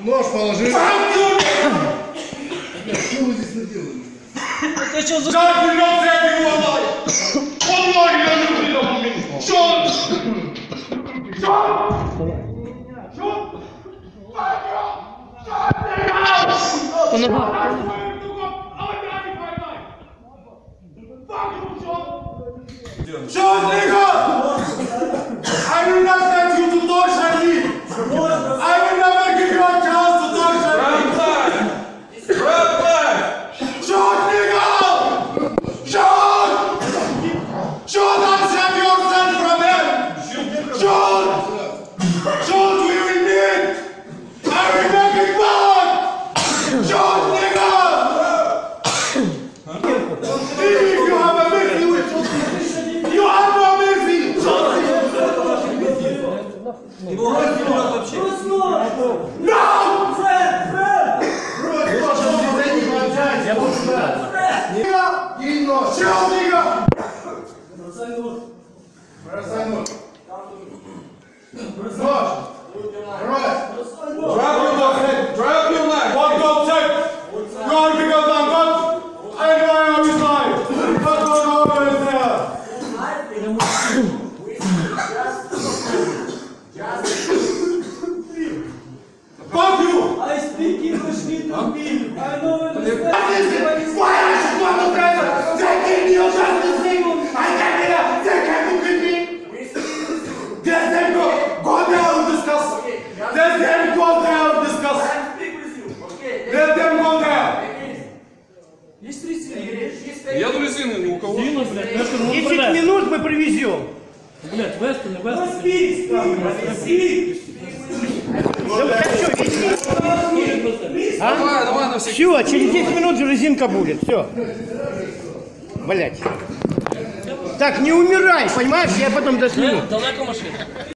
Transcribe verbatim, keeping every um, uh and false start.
Нож положи. Что вы здесь наделали? Это что за... Как вы нам взяли его лай? Он лай на люди домой. Что? Что? Что? По ногам. Shut nigga! I will not let you to torture me! I will never give you a chance to torture me! Red flag! Shut nigga! Shut! Shut and save yourself from him! Shut! Shut, we will meet! I will make it back! Shut nigga! If you have a mercy with you have no mercy! Его разберет вообще. No! Фред! Фред! Я буду ждать. И нож. Чел, нигга! Бросай нож. Нож. Брось. Drop your leg, head. Drop your leg. One go take. You are bigger than God. And you are always lying. But God always there. Fuck you! I speak English little bit. I know it. Why I should want to tell them? They give me your justice thing. I can't hear. They can't look at me. Let them go. Go there and discuss. Let them go there and discuss. Let them go there. Есть резина? Еду резины, ну у кого? Резина, блядь. десять минут мы привезем. Блядь, Вестон, Вестон. Распись, распись. Давай, давай на всякий. Все, через десять минут резинка будет. Все. Блять. Так, не умирай, понимаешь? Я потом досниму. Далеко машина?